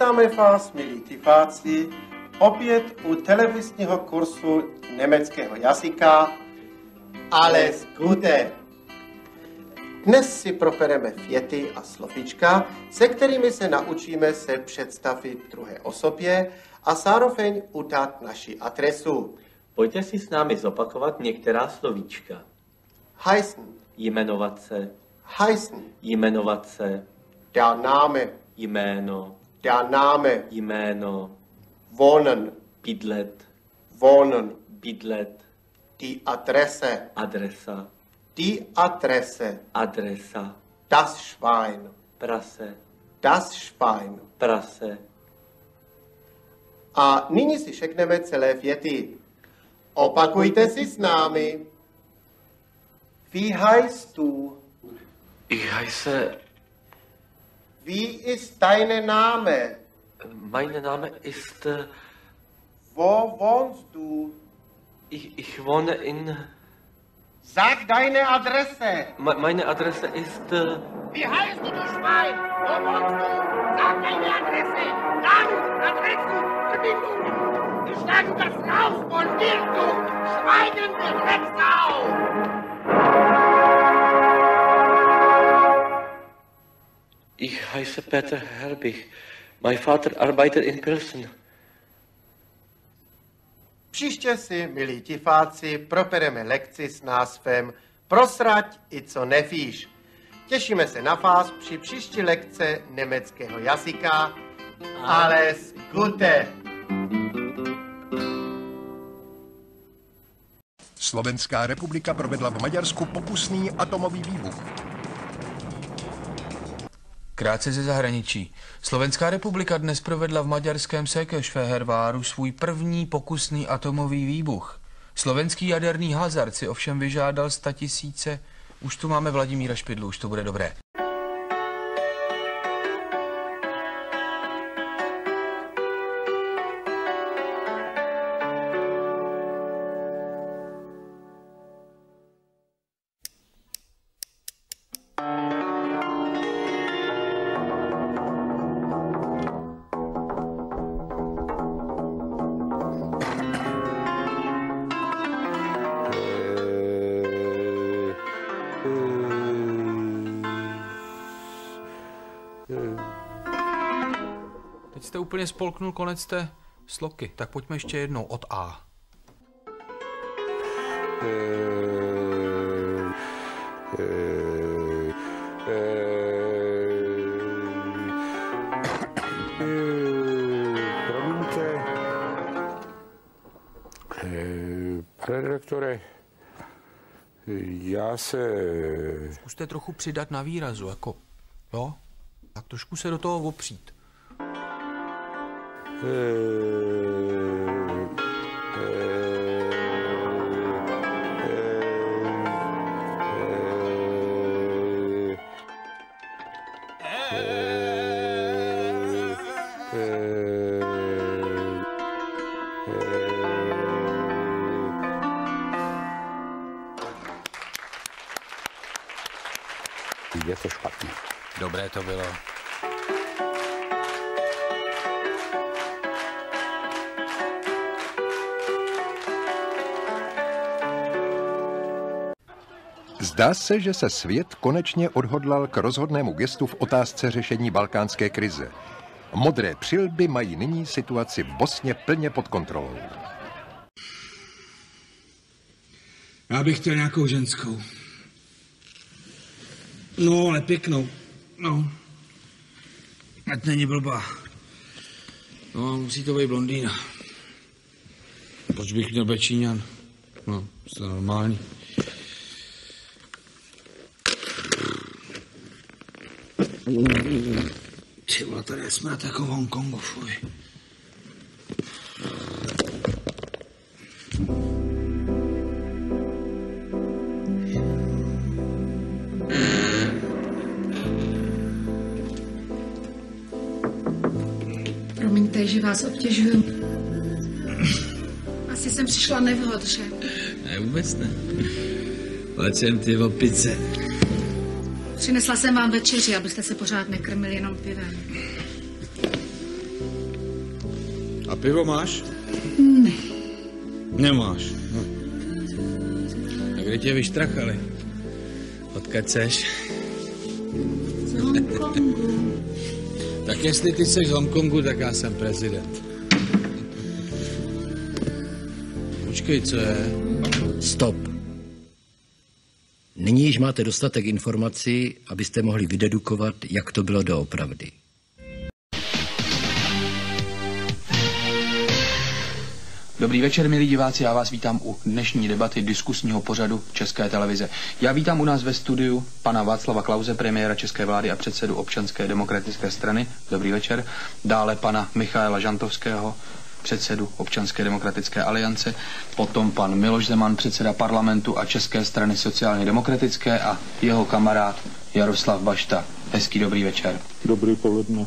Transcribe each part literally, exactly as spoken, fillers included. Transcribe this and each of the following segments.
Vítáme vás, milí diváci, opět u televizního kursu německého jazyka Alles Gute. Dnes si probereme věty a slovíčka, se kterými se naučíme se představit druhé osobě a zároveň udat naši adresu. Pojďte si s námi zopakovat některá slovíčka. Heißen. Jmenovat se. Heißen. Jmenovat se. Der Name. Jméno. Der Name. Jméno. Wohnen. Bydlet. Wohnen. Bydlet. Die Adresse. Adresa. Die Adresse. Adresa. Das Schwein. Prase. Das Schwein. Prase. A nyní si řekneme celé věty. Opakujte si s námi. Wie heißt du? Ich heiße... Wie ist deine Name? Mein Name ist... Wo wohnst du? Ich, ich wohne in... Sag deine Adresse. Me meine Adresse ist... Wie heißt du, du Schwein? Wo wohnst du? Sag deine Adresse. Namen, Adressen, Verbindungen. Wir schlagen das raus von dir, du schweigende Drecksau. Ich heiße Peter Herbig. Mein Vater arbeitet in Pilsen. Příště si, milí diváci, probereme lekci s názvem Prosrať i co nevíš. Těšíme se na vás při příští lekce německého jazyka. Alles Gute! Slovenská republika provedla v Maďarsku pokusný atomový výbuch. Krátce ze zahraničí. Slovenská republika dnes provedla v maďarském Székesfehérváru svůj první pokusný atomový výbuch. Slovenský jaderný hazard si ovšem vyžádal statisíce. Už tu máme Vladimíra Špidlu, už to bude dobré. Teď jste úplně spolknul konec té sloky, tak pojďme ještě jednou od A. Promiňte, pane redaktore, já se... Zkuste trochu přidat na výrazu, jako, jo? Tak trošku se do toho opřít. Je to špatně. Dobré to bylo. Zdá se, že se svět konečně odhodlal k rozhodnému gestu v otázce řešení balkánské krize. Modré přilby mají nyní situaci v Bosně plně pod kontrolou. Já bych chtěl nějakou ženskou. No, ale pěknou. No. Ať není blbá. No, musí to být blondýna. Proč bych měl být Číňan? No, to je normální. Ty vole, tady je smrad jako v Hongkongu, fuj. Promiňte, že vás obtěžuju. Asi jsem přišla nevhod, že? Ne, vůbec ne. Ať jsem ty opice. Přinesla jsem vám večeři, abyste se pořád nekrmili jenom pivem. Pivo máš? Ne. Nemáš. No. A kde tě vyštrachali? Odkud seš? Z Hongkongu. Tak jestli ty seš z Hongkongu, tak já jsem prezident. Počkej, co je? Stop. Nyní již máte dostatek informací, abyste mohli vydedukovat, jak to bylo doopravdy. Dobrý večer, milí diváci, já vás vítám u dnešní debaty diskusního pořadu České televize. Já vítám u nás ve studiu pana Václava Klause, premiéra české vlády a předsedu Občanské demokratické strany. Dobrý večer. Dále pana Michaela Žantovského, předsedu Občanské demokratické aliance. Potom pan Miloš Zeman, předseda parlamentu a České strany sociálně demokratické a jeho kamarád Jaroslav Bašta. Hezký dobrý večer. Dobrý poledne.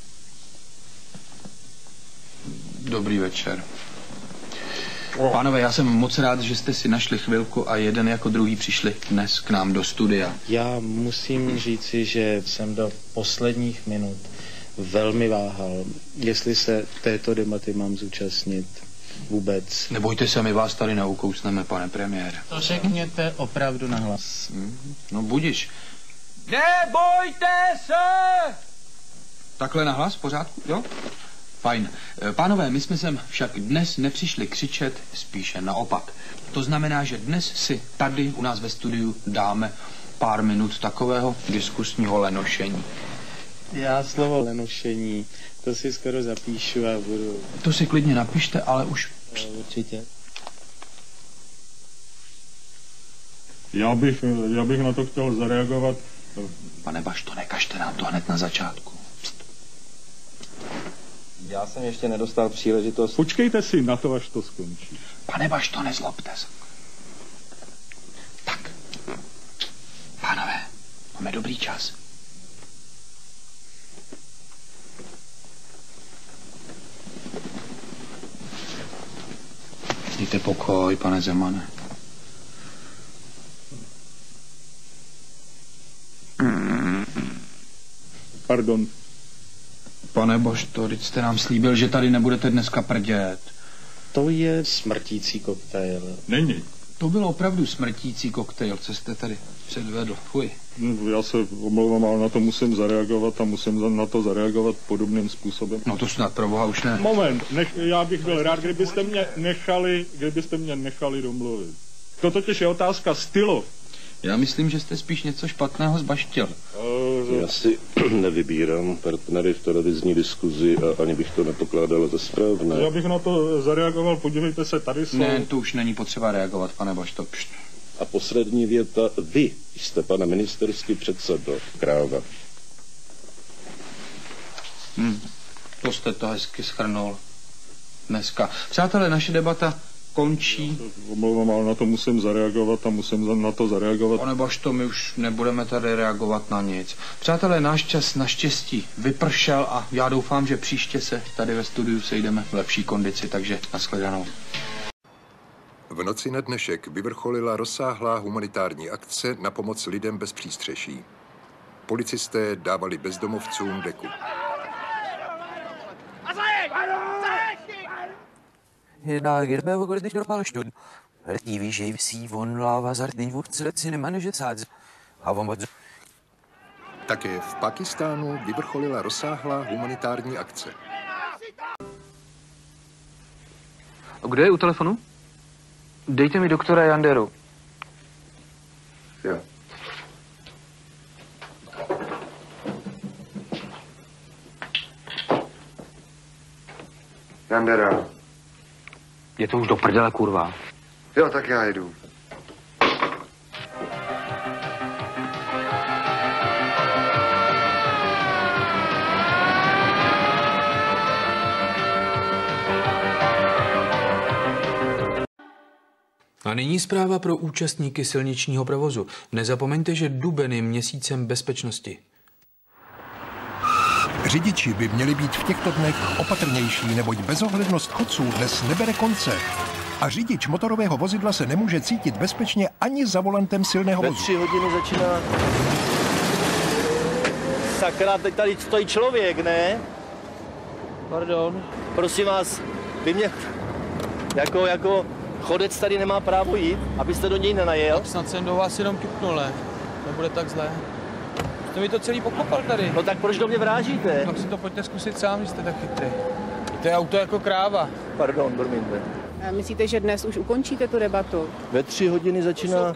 Dobrý večer. Pánové, já jsem moc rád, že jste si našli chvilku a jeden jako druhý přišli dnes k nám do studia. Já musím říci, že jsem do posledních minut velmi váhal, jestli se této debaty mám zúčastnit vůbec. Nebojte se, my vás tady neukousneme, pane premiére. To řekněte opravdu nahlas. No budiš. Nebojte se! Takhle nahlas, v pořádku, jo? Fajn. Pánové, my jsme sem však dnes nepřišli křičet, spíše naopak. To znamená, že dnes si tady u nás ve studiu dáme pár minut takového diskusního lenošení. Já slovo lenošení, to si skoro zapíšu a budu... To si klidně napište, ale už... No, určitě. Já bych, já bych na to chtěl zareagovat. Pane Bašto, nekažte nám to hned na začátku. Já jsem ještě nedostal příležitost... Počkejte si na to, až to skončí. Pane Bašto, nezlobte se. Tak. Pánové, máme dobrý čas. Dejte pokoj, pane Zemane. Pardon. Pane Bašto, teď jste nám slíbil, že tady nebudete dneska prdět. To je smrtící koktejl. Není. To byl opravdu smrtící koktejl, co jste tady předvedl. Fuj. Já se omlouvám, ale na to musím zareagovat a musím na to zareagovat podobným způsobem. No to snad pro boha už ne. Moment, nech, já bych byl rád, kdybyste mě nechali, kdybyste mě nechali domluvit. To totiž je otázka stylu. Já myslím, že jste spíš něco špatného zbaštil. Já si nevybírám partnery v televizní diskuzi a ani bych to nepokládal za správné. Já bych na to zareagoval, podívejte se, tady jsou... Ne, to už není potřeba reagovat, pane Bašto. Pšt. A poslední věta, vy jste, pane ministerský předsedo, kráva. Hmm, to jste to hezky shrnul dneska. Přátelé, naše debata končí. Omlouvám, ale na to musím zareagovat a musím na to zareagovat. Pane Bašto, my už nebudeme tady reagovat na nic. Přátelé, náš čas naštěstí vypršel a já doufám, že příště se tady ve studiu sejdeme v lepší kondici, takže nashledanou. V noci na dnešek vyvrcholila rozsáhlá humanitární akce na pomoc lidem bez přístřeší. Policisté dávali bezdomovcům deku. Da girbe och går det inte bara stund. Det vi ju si von lava zart den vart slet sin manager sad. Havom vad. Také v Pakistánu vyvrcholila rozsáhlá humanitární akce. Kdo je u telefonu? Dejte mi doktora Janderu. Jo. Jandera. Je to už do prdele, kurva. Jo, tak já jdu. A nyní zpráva pro účastníky silničního provozu. Nezapomeňte, že duben je měsícem bezpečnosti. Řidiči by měli být v těchto dnech opatrnější, neboť bezohlednost chodců dnes nebere konce. A řidič motorového vozidla se nemůže cítit bezpečně ani za volantem silného vozu. Ve tři hodiny začíná. Sakra, teď tady stojí člověk, ne? Pardon. Prosím vás, Vy mě jako, jako chodec tady nemá právo jít, abyste do něj nenajel. Tak snad jsem do vás jenom ťuknul, ne? Nebude tak zlé. Jste mi to celý pokopal tady. No tak proč do mě vrážíte? Tak si to pojďte zkusit sám, jste tak chytrý. To je auto jako kráva. Pardon, promiňte. Myslíte, že dnes už ukončíte tu debatu? Ve tři hodiny začíná...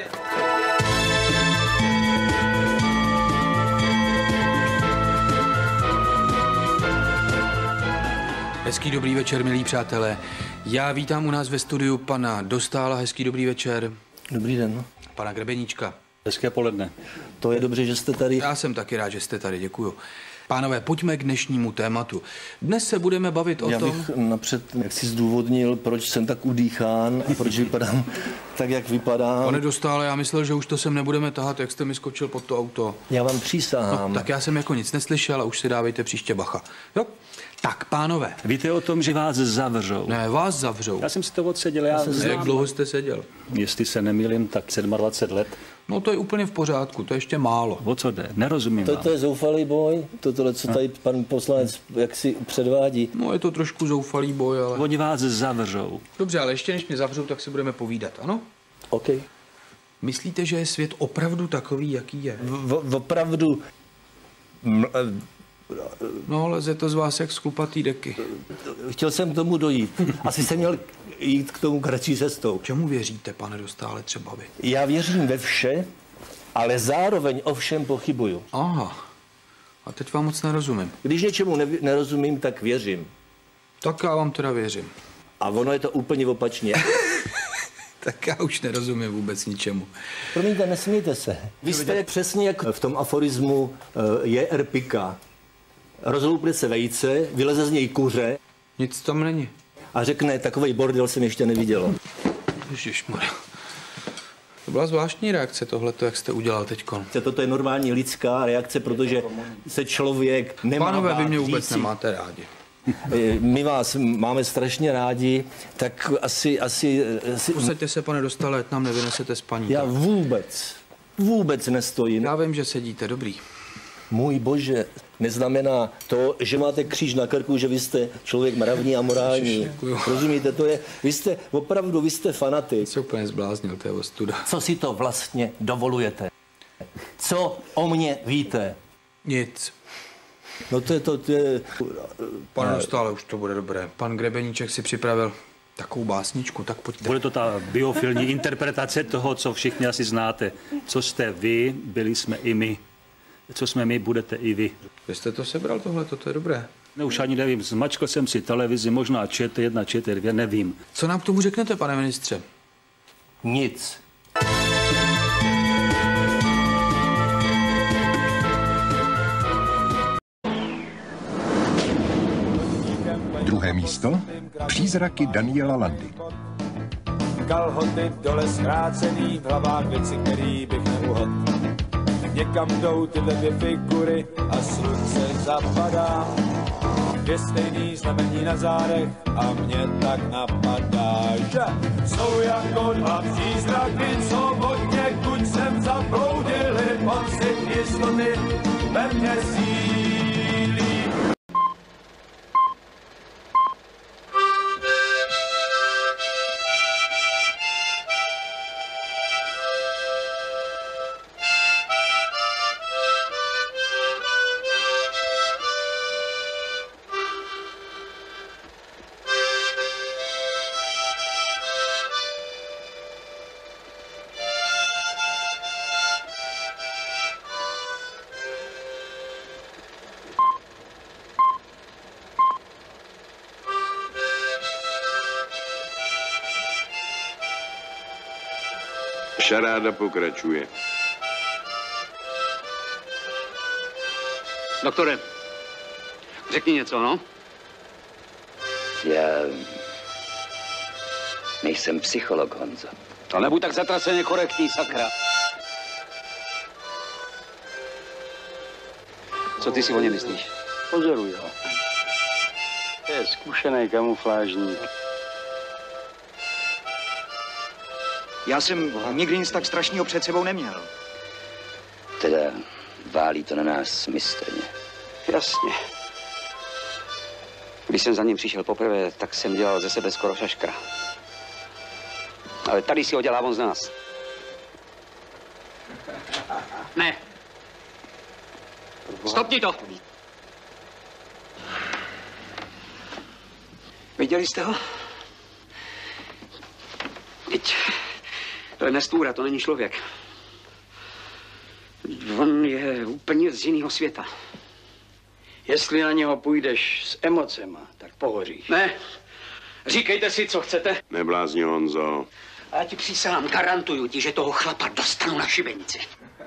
Hezký dobrý večer, milí přátelé. Já vítám u nás ve studiu pana Dostála. Hezký dobrý večer. Dobrý den. Pana Grebeníčka. Hezké poledne. To je dobře, že jste tady. Já jsem taky rád, že jste tady, děkuju. Pánové, pojďme k dnešnímu tématu. Dnes se budeme bavit o Já tom... Já bych napřed jak si zdůvodnil, proč jsem tak udýchán a proč vypadám tak, jak vypadám. Pane Dostále, já myslel, že už to sem nebudeme tahat, jak jste mi skočil pod to auto. Já vám přísahám. No, tak já jsem jako nic neslyšel a už si dávejte příště bacha. Jo? Tak, pánové. Víte o tom, že vás zavřou? Ne, vás zavřou. Já jsem si to odseděl. Já jsem jak dlouho jste seděl? Jestli se nemýlím, tak dvacet sedm let. No to je úplně v pořádku, to je ještě málo. O co jde? Nerozumím to, vám. To je zoufalý boj, toto, co tady pan poslanec jak si předvádí. No je to trošku zoufalý boj, ale... Oni vás zavřou. Dobře, ale ještě než mě zavřou, tak si budeme povídat, ano? OK. Myslíte, že je svět opravdu takový, jaký je? V, opravdu... No, leze to z vás jak z klupatý deky. Chtěl jsem k tomu dojít. Asi jsem měl jít k tomu kratší cestou. Čemu věříte, pane Dostále, třeba vy? Já věřím ve vše, ale zároveň o všem pochybuju. Aha. A teď vám moc nerozumím. Když něčemu nev- nerozumím, tak věřím. Tak já vám teda věřím. A ono je to úplně opačně. Tak já už nerozumím vůbec ničemu. Promiňte, nesmíte se. Vy jste přesně jak v tom aforismu uh, je er pika. Rozlouple se vejce, vyleze z něj kuře. Nic tam není. A řekne, takovej bordel jsem ještě neviděl. Ježišmarja. To byla zvláštní reakce tohleto, jak jste udělal teďkon. Toto je normální lidská reakce, protože se člověk nemá Pánové, vy mě vůbec říci. nemáte rádi. My vás máme strašně rádi, tak asi... asi, asi... Usaďte se, pane Dostále, ať nám nevynesete spaní. Já vůbec, vůbec nestojím. Já vím, že sedíte, dobrý. Můj bože, neznamená to, že máte kříž na krku, že vy jste člověk mravní a morální. Rozumíte, to je, vy jste, opravdu, vy jste fanatik. Se úplně zbláznil, to je ostuda. Co si to vlastně dovolujete? Co o mně víte? Nic. No to je to, to je... Pane Dostále, už to bude dobré. Pan Grebeníček si připravil takovou básničku, tak pojďte. Bude to ta biofilní interpretace toho, co všichni asi znáte. Co jste vy, byli jsme i my. Co jsme my, budete i vy. Vy jste to sebral tohle, to je dobré. Ne, už ani nevím, zmačkal jsem si televizi, možná čet jedna, čet dvě, nevím. Co nám k tomu řeknete, pane ministře? Nic. Druhé místo. Přízraky Daniela Landy. Kalhoty dole zkrácený, v hlavách věci, který bych neuhodl. Někam jdou tyhle dvě figury a slunce zapadá. Dvě stejný znamení na zádech a mě tak napadá, že jsou jako dva přízraky, co od někud sem zabloudili, pocit jistoty ve mně sílí. Šaráda pokračuje. Doktore, řekni něco, no? Já nejsem psycholog, Honzo. To nebuď tak zatraceně korektní, sakra. Co ty si o ně myslíš? Pozoruj ho. Je zkušený kamuflážník. Já jsem nikdy nic tak strašného před sebou neměl. Teda válí to na nás mistrně. Jasně. Když jsem za ním přišel poprvé, tak jsem dělal ze sebe skoro šaškra. Ale tady si ho dělá on z nás. Ne. Stopni to! Viděli jste ho? Teď, to je nestůra, to není člověk. On je úplně z jiného světa. Jestli na něho půjdeš s emocema, tak pohoříš. Ne, říkejte si, co chcete. Neblázni, Honzo. A já ti přísahám, garantuju ti, že toho chlapa dostanu na šibenici.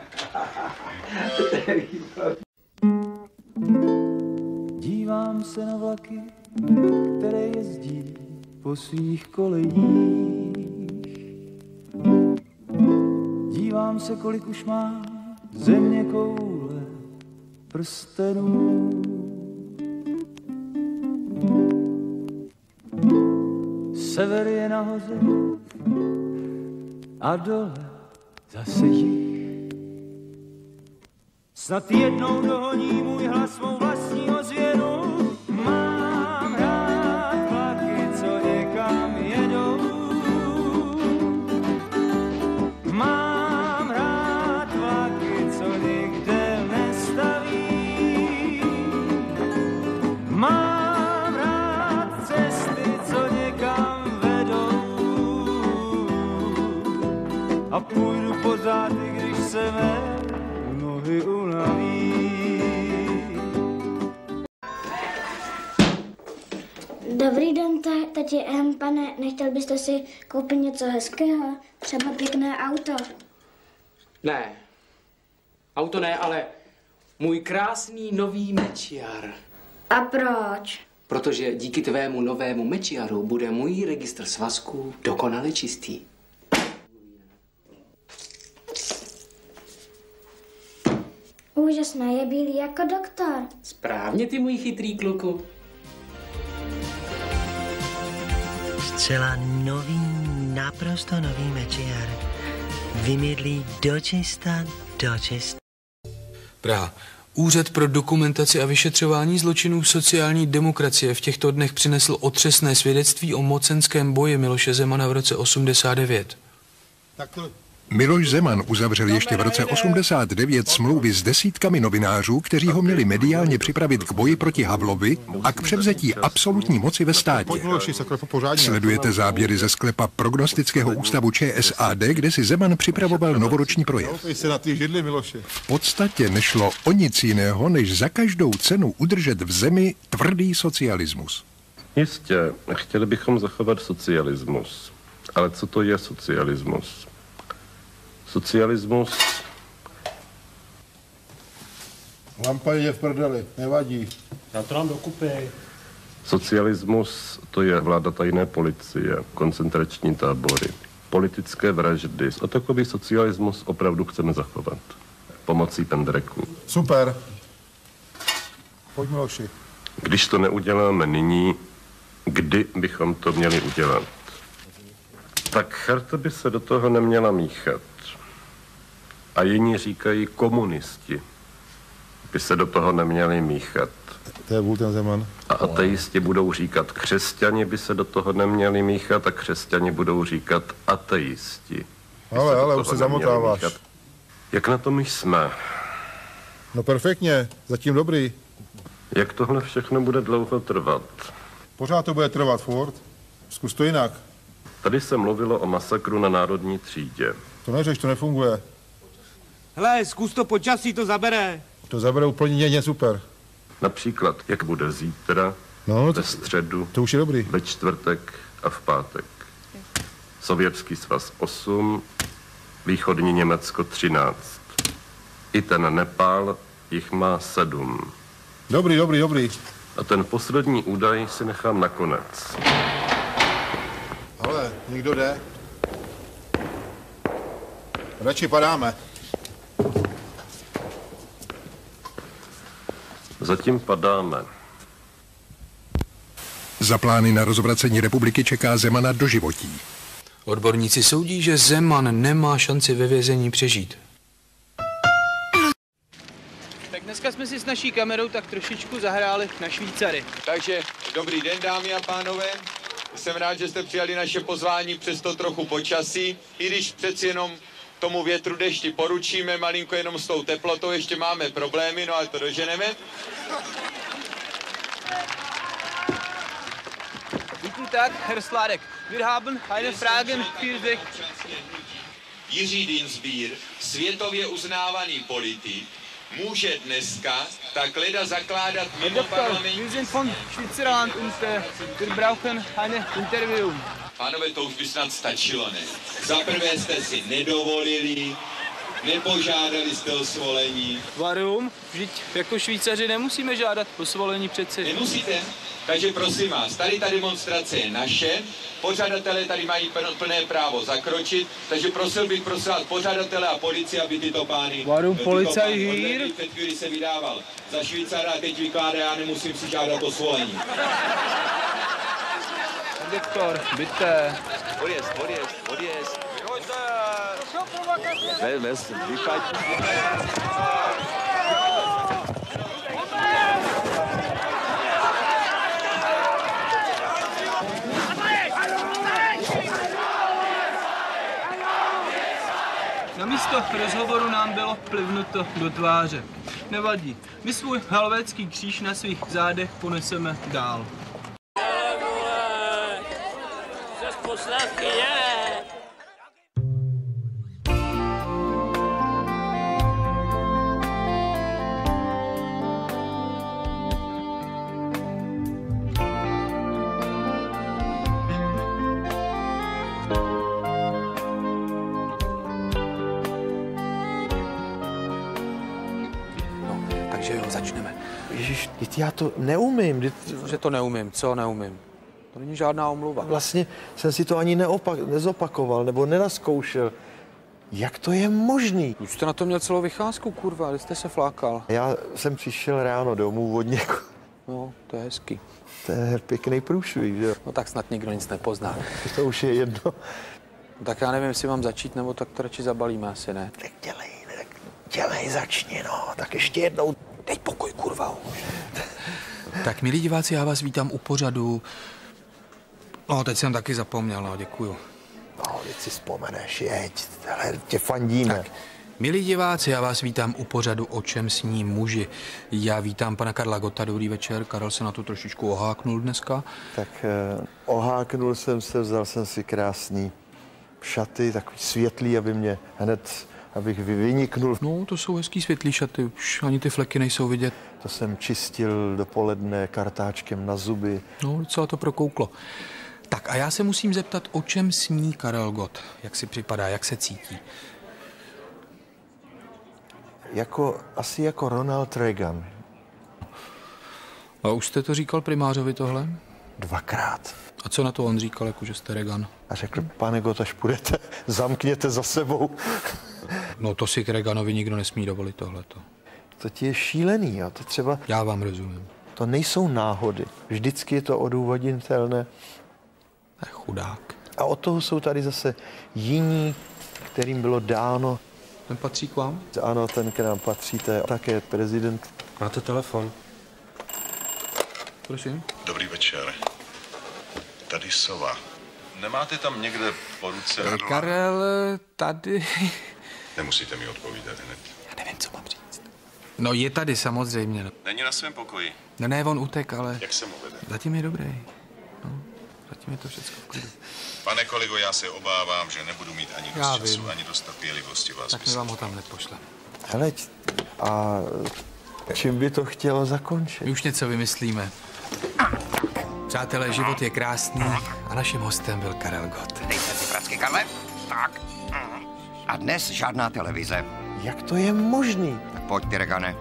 Dívám se na vlaky, které jezdí po svých kolejích. Dívám se, kolik už má země koule prstenů. Sever je nahoře a dole zase jich. Snad jednou dohoní můj hlas mou vlastní ozvěnu. Mám rád vlaky, co někam jedou. Mám rád vlaky, co nikde nestaví. Mám rád cesty, co někam vedou. A půjdu pořád, i když se mé nohy unaví. Dobrý den, tati. Ehm, pane, nechtěl byste si koupit něco hezkého? Třeba pěkné auto. Ne. Auto ne, ale můj krásný nový Mečiar. A proč? Protože díky tvému novému Mečiaru bude můj registr svazků dokonale čistý. Úžasné, je bílý jako doktor. Správně, ty můj chytrý kluku. Zcela nový, naprosto nový Mečiar. Vymydlí dočista, dočista. Praha. Úřad pro dokumentaci a vyšetřování zločinů sociální demokracie v těchto dnech přinesl otřesné svědectví o mocenském boji Miloše Zemana v roce osmdesát devět. Miloš Zeman uzavřel ještě v roce osmdesát devět smlouvy s desítkami novinářů, kteří ho měli mediálně připravit k boji proti Havlovi a k převzetí absolutní moci ve státě. Sledujete záběry ze sklepa prognostického ústavu ČSAD, kde si Zeman připravoval novoroční projev. V podstatě nešlo o nic jiného, než za každou cenu udržet v zemi tvrdý socialismus. Jistě, chtěli bychom zachovat socialismus. Ale co to je socialismus? Socialismus... Lampa je v prdeli, nevadí. Já to dám dokupy. Socialismus to je vláda tajné policie, koncentrační tábory, politické vraždy. A takový socialismus opravdu chceme zachovat. Pomocí pendreku. Super. Pojď, Miloši. Když to neuděláme nyní, kdy bychom to měli udělat? Tak Charta by se do toho neměla míchat. A jiní říkají, komunisti by se do toho neměli míchat. To je ten Zeman. A ateisti budou říkat, křesťani by se do toho neměli míchat a křesťani budou říkat, ateisti. Ale, ale, už se zamotáváš. Míchat. Jak na tom jsme? No perfektně, zatím dobrý. Jak tohle všechno bude dlouho trvat? Pořád to bude trvat, furt. Zkus to jinak. Tady se mluvilo o masakru na Národní třídě. To neřeš, to nefunguje. Hele, zkus to počasí, to zabere. To zabere úplně něco super. Například, jak bude zítra, no, ve středu, to už je dobrý. Ve čtvrtek a v pátek. Sovětský svaz osm, východní Německo třináct. I ten Nepál jich má sedm. Dobrý, dobrý, dobrý. A ten poslední údaj si nechám nakonec. Ale, někdo jde? Radši padáme. Zatím padáme. Za plány na rozvracení republiky čeká Zemana doživotí. Odborníci soudí, že Zeman nemá šanci ve vězení přežít. Dneska jsme si s naší kamerou tak trošičku zahráli na Švýcary. Takže dobrý den, dámy a pánové. Jsem rád, že jste přijali naše pozvání přes to trochu počasí. I když přeci jenom tomu větru dešti poručíme, malinko jenom s tou teplotou ještě máme problémy, no ale to doženeme. Guten Tag, Herr Sládek. Wir haben eine Fragen für dich. Jiří Dienstbier, světově uznávaný politik, může dneska tak leda zakládat mimo parlamentní... Wir sind von Schweizerland und uh, wir brauchen eine Interview. Pánové, to už by snad stačilo, ne? Za prvé jste si nedovolili, nepožádali jste o svolení. Varum? Vždyť jako Švýcaři nemusíme žádat o svolení přeci. Nemusíte? Takže prosím vás, tady ta demonstrace je naše, pořadatelé tady mají plné právo zakročit, takže prosil bych prosím vás pořadatele a policii, aby tyto pány... Varum policaj hier? Před chvíli se vydával za Švýcara a teď vykládá, já nemusím si žádat o svolení. Doktor, bitte. Odjezd, odjezd, odjezd. Ves, ves, vypaď. Na místo rozhovoru nám bylo plivnuto do tváře. Nevadí, my svůj helvétský kříž na svých zádech poneseme dál. Takže jo, začneme. Ježiš, já to neumím. Teď... Že to neumím, co neumím? To není žádná omluva. Vlastně jsem si to ani neopak, nezopakoval, nebo nenaskoušel. Jak to je možný? Už jste na to měl celou vycházku, kurva, ale jste se flákal. Já jsem přišel ráno domů od někoho. No, to je hezký. To je pěkný průšvih, že jo? No tak snad nikdo nic nepozná. To už je jedno. No, tak já nevím, jestli mám začít, nebo tak to radši zabalíme, asi ne. Tak dělej, tak dělej, začni, no. Tak ještě jednou. Dej pokoj, kurva. Tak, milí diváci, já vás vítám u pořadu. No, teď jsem taky zapomněl, no, děkuju. No, teď si vzpomeneš, jeď, hele, tě fandíme. Tak, milí diváci, já vás vítám u pořadu O čem sní muži. Já vítám pana Karla Gotta, dobrý večer. Karel se na to trošičku oháknul dneska. Tak eh, oháknul jsem se, vzal jsem si krásný šaty, takový světlý, aby mě hned, abych vyniknul. No, to jsou hezký světlý šaty, už ani ty fleky nejsou vidět. To jsem čistil dopoledne kartáčkem na zuby. No, docela to prokouklo. Tak a já se musím zeptat, o čem sní Karel Gott? Jak si připadá, jak se cítí? Jako, asi jako Ronald Reagan. A už jste to říkal primářovi tohle? Dvakrát. A co na to on říkal, jako že jste Reagan? A řekl, pane Gott, až půjdete, zamkněte za sebou. No to si k Reaganovi nikdo nesmí dovolit tohleto. To ti je šílený, jo? To třeba... Já vám rozumím. To nejsou náhody. Vždycky je to odůvodnitelné. To je chudák. A od toho jsou tady zase jiní, kterým bylo dáno. Ten patří k vám? Ano, ten k nám patří, to je také prezident. Máte telefon? Prosím. Dobrý večer. Tady Sova. Nemáte tam někde po ruce... Karel, tady... Nemusíte mi odpovídat hned. Já nevím, co mám říct. No je tady samozřejmě. Není na svém pokoji. No ne, on utek, ale... Jak se mu vede? Zatím je dobrý. No, zatím je to všechno v klidu. Pane kolego, já se obávám, že nebudu mít ani dost Já času, vím. ani dost trpělivosti vás Tak my vám ho tam hned pošlem. Hele, a čím by to chtělo zakončit? My už něco vymyslíme. Přátelé, život je krásný a naším hostem byl Karel Gott. Dejte si pracky, Karle. Tak. A dnes žádná televize. Jak to je možný? Tak pojď, ty Regane.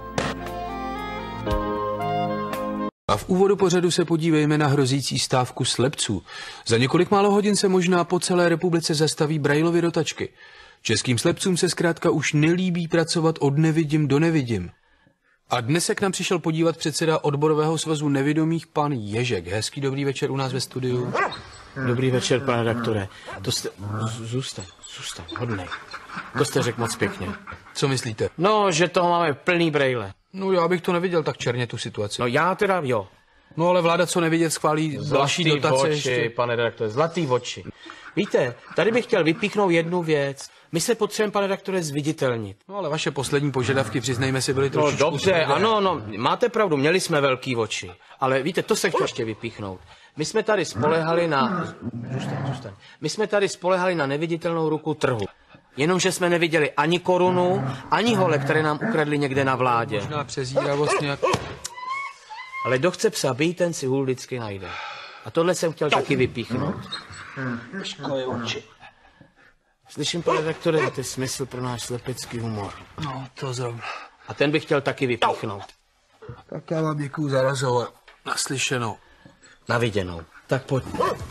A v úvodu pořadu se podívejme na hrozící stávku slepců. Za několik málo hodin se možná po celé republice zastaví Braillovy dotačky. Českým slepcům se zkrátka už nelíbí pracovat od nevidím do nevidím. A dnes se k nám přišel podívat předseda odborového svazu nevidomých pan Ježek. Hezký dobrý večer u nás ve studiu. Dobrý večer, pane redaktore. To jste... Zůstaň, zůstaň, hodnej. To jste řekl moc pěkně. Co myslíte? No, že toho máme plný brejle. No já bych to neviděl tak černě, tu situaci. No já teda jo. No ale vláda, co nevidět, schválí další dotace oči, ještě. pane redaktore, zlatý oči. Víte, tady bych chtěl vypíchnout jednu věc. My se potřebujeme, pane redaktore, zviditelnit. No ale vaše poslední požadavky, přiznejme si, byly trošičku... No dobře, ano, no, máte pravdu, měli jsme velký oči. Ale víte, to se chtěl ještě vypíchnout. My jsme tady spolehali na... Zůstaň, zůstaň. My jsme tady spolehali na neviditelnou ruku trhu. Jenomže jsme neviděli ani korunu, ani hole, které nám ukradli někde na vládě. Možná přezíravost nějak... Ale kdo chce psa být, ten si hůl vždycky najde. A tohle jsem chtěl taky vypíchnout. Školy oči. Slyším, pane redaktore, máte smysl pro náš slepecký humor. No, to zrovna. A ten bych chtěl taky vypíchnout. Tak já vám děkuju za rozhovor. Naslyšenou. Naviděnou. Tak pojď.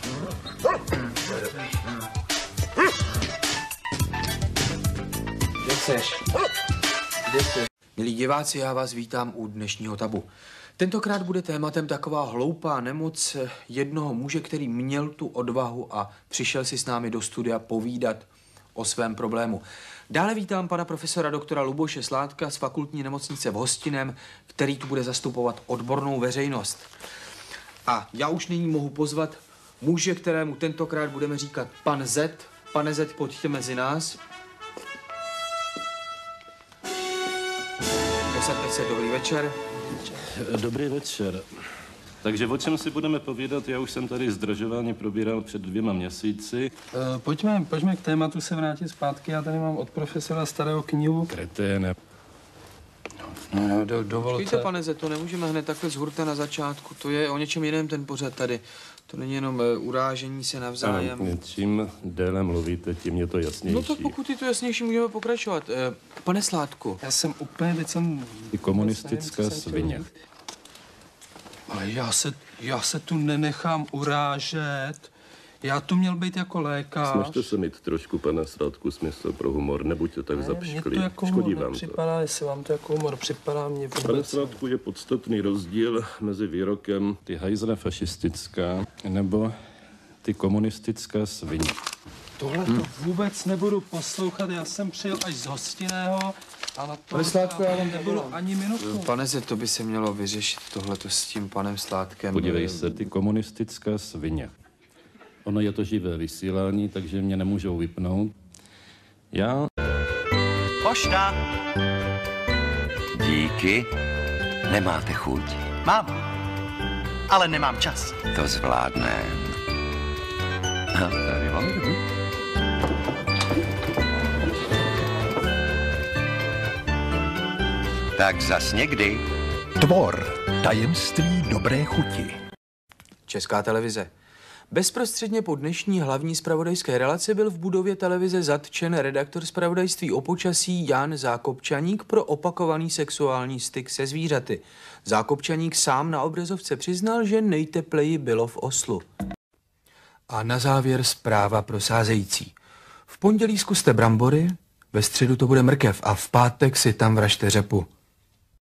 Kde chceš? Kde chceš? Milí diváci, já vás vítám u dnešního tabu. Tentokrát bude tématem taková hloupá nemoc jednoho muže, který měl tu odvahu a přišel si s námi do studia povídat o svém problému. Dále vítám pana profesora doktora Luboše Sládka z fakultní nemocnice v Hostinem, který tu bude zastupovat odbornou veřejnost. A já už nyní mohu pozvat muže, kterému tentokrát budeme říkat pan Z. Pane Z, pojďte mezi nás. Posaďte se, dobrý večer. Dobrý večer. Takže o čem si budeme povídat? Já už jsem tady zdržování probíral před dvěma měsíci. Uh, pojďme, pojďme k tématu se vrátit zpátky. Já tady mám od profesora starého knihu. Kreténe. No, no, do, dovolte. Počkejte, pane Z, to nemůžeme hned takhle z hurta na začátku. To je o něčem jiném ten pořad tady. To není jenom uh, urážení se navzájem. A čím déle mluvíte, tím je to jasnější. No tak pokud je to jasnější, můžeme pokračovat. Uh, pane Sládku. Já jsem úplně, teď jsem... Ty komunistická svině. Ale já se, já se tu nenechám urážet. Já tu měl být jako lékař. Snažte se mít trošku, pane Sládku, smysl pro humor. Nebuďte tak zapšklý. Mně to jako Škodí humor vám nepřipadá, to. jestli vám to jako humor připadá, mě vůbec... Pane Sládku, je podstatný rozdíl mezi výrokem ty hajzle fašistická nebo ty komunistická svině. Tohle to vůbec nebudu poslouchat, já jsem přijel až z Hostinného a na to Pane Sládku, já vám nebudu ani minutu. Pane Z, to by se mělo vyřešit tohleto s tím panem Sládkem. Podívej se, ty komunistická svině. Ono je to živé vysílání, takže mě nemůžou vypnout. Já... Pošta. Díky. Nemáte chuť? Mám, ale nemám čas. To zvládne. A tady vám. Tak zas někdy. Tvor. Tajemství dobré chuti. Česká televize. Bezprostředně po dnešní hlavní zpravodajské relaci byl v budově televize zatčen redaktor zpravodajství o počasí Jan Zákopčaník pro opakovaný sexuální styk se zvířaty. Zákopčaník sám na obrazovce přiznal, že nejtepleji bylo v Oslu. A na závěr zpráva pro sázející. V pondělí zkuste brambory, ve středu to bude mrkev a v pátek si tam vražte řepu.